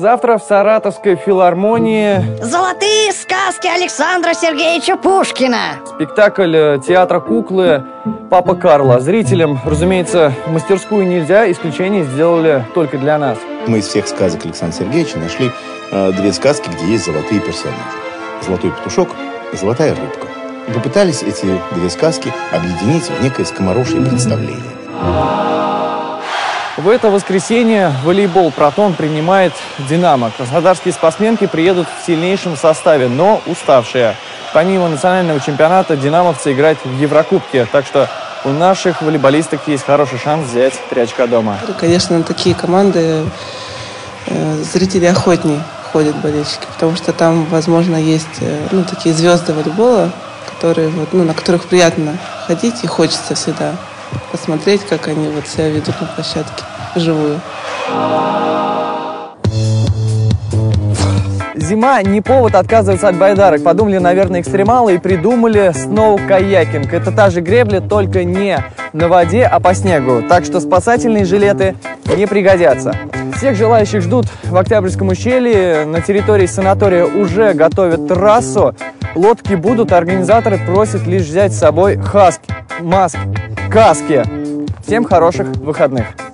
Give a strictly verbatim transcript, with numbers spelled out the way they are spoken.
Завтра в Саратовской филармонии «Золотые сказки Александра Сергеевича Пушкина». Спектакль театра куклы «Папа Карло». Зрителям, разумеется, в мастерскую нельзя, исключение сделали только для нас. Мы из всех сказок Александра Сергеевича нашли э, две сказки, где есть золотые персонажи. «Золотой петушок» и «Золотая рыбка». И попытались эти две сказки объединить в некое скоморошее представление. В это воскресенье волейбол «Протон» принимает «Динамо». Краснодарские спортсменки приедут в сильнейшем составе, но уставшие. Помимо национального чемпионата, динамовцы играют в Еврокубке. Так что у наших волейболисток есть хороший шанс взять три очка дома. Конечно, на такие команды э, зрители охотнее ходят, болельщики, потому что там, возможно, есть э, ну, такие звезды волейбола, которые, вот, ну, на которых приятно ходить и хочется всегда посмотреть, как они вот себя ведут на площадке вживую. Зима не повод отказываться от байдарок. Подумали, наверное, экстремалы и придумали сноу-каякинг. Это та же гребля, только не на воде, а по снегу. Так что спасательные жилеты не пригодятся. Всех желающих ждут в Октябрьском ущелье. На территории санатория уже готовят трассу. Лодки будут, организаторы просят лишь взять с собой хаски, маски, каски. Всем хороших выходных!